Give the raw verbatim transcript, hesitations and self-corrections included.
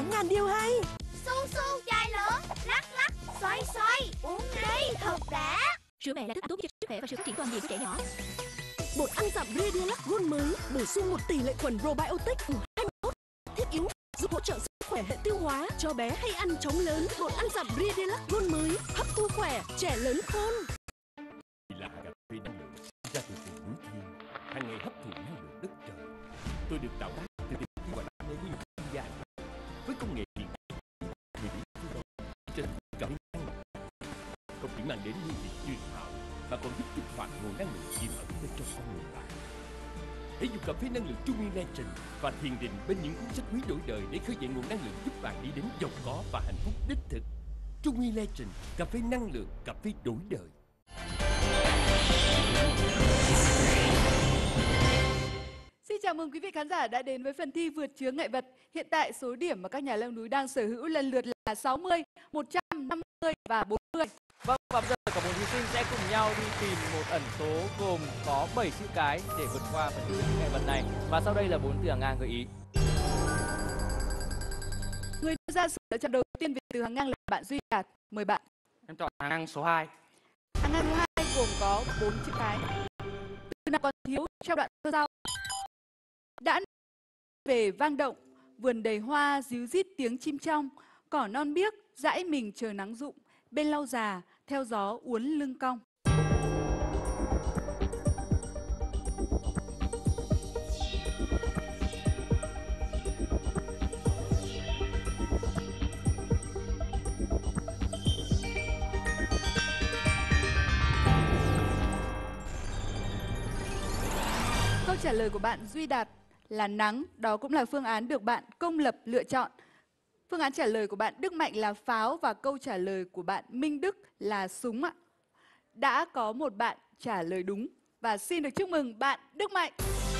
tám ngàn điều hay. Su su chai lớn, lắc lắc, xoay xoay, uống đi thật đã. Sữa mẹ là thức ăn tốt cho sức khỏe và sự phát triển toàn diện của trẻ nhỏ. Bột ăn dặm Radialac Gold mới bổ sung một tỷ lệ khuẩn probiotic hai mươi mốt thiết yếu giúp hỗ trợ sức khỏe hệ tiêu hóa cho bé hay ăn chóng lớn. Bột ăn dặm Radialac Gold mới hấp thu khỏe, trẻ lớn khôn. Là cà phê năng lượng ra từ rừng núi thiên, hàng ngày hấp thụ năng lượng đất trời. Tôi được tạo ra từ tình yêu và đam mê với những chuyên gia với công nghệ hiện đại, người đến phương Đông trên cà phê năng lượng không chỉ mang đến hương vị tuyệt hảo mà còn giúp kích hoạt nguồn năng lượng tiềm ẩn bên trong con người bạn. Hãy dùng cà phê năng lượng Trung Nguyên Legend và thiền định bên những cuốn sách quý đổi đời để khơi dậy nguồn năng lượng giúp bạn đi đến giàu có và hạnh phúc đích thực. Trung Nguyên Legend, cà phê năng lượng, cà phê đổi đời. Xin chào mừng quý vị khán giả đã đến với phần thi vượt chướng ngại vật. Hiện tại số điểm mà các nhà leo núi đang sở hữu lần lượt là sáu mươi, một trăm năm mươi và bốn mươi. Vâng, và bây giờ cả bốn thí sinh sẽ cùng nhau đi tìm một ẩn số gồm có bảy chữ cái để vượt qua phần thi chướng ngại vật này. Và sau đây là bốn từ hàng ngang gợi ý. Người đưa ra sự lựa chọn đầu tiên về từ hàng ngang là bạn Duy Đạt. Mời bạn. Em chọn hàng ngang số hai. Hàng ngang thứ hai gồm có bốn chữ cái. Từ nào còn thiếu trong đoạn thơ sau? Đã về vang động, vườn đầy hoa ríu rít tiếng chim trong, cỏ non biếc dãi mình chờ nắng rụng, bên lau già theo gió uốn lưng cong. Câu trả lời của bạn Duy Đạt là nắng, đó cũng là phương án được bạn Công Lập lựa chọn. Phương án trả lời của bạn Đức Mạnh là pháo và câu trả lời của bạn Minh Đức là súng ạ. Đã có một bạn trả lời đúng và xin được chúc mừng bạn Đức Mạnh.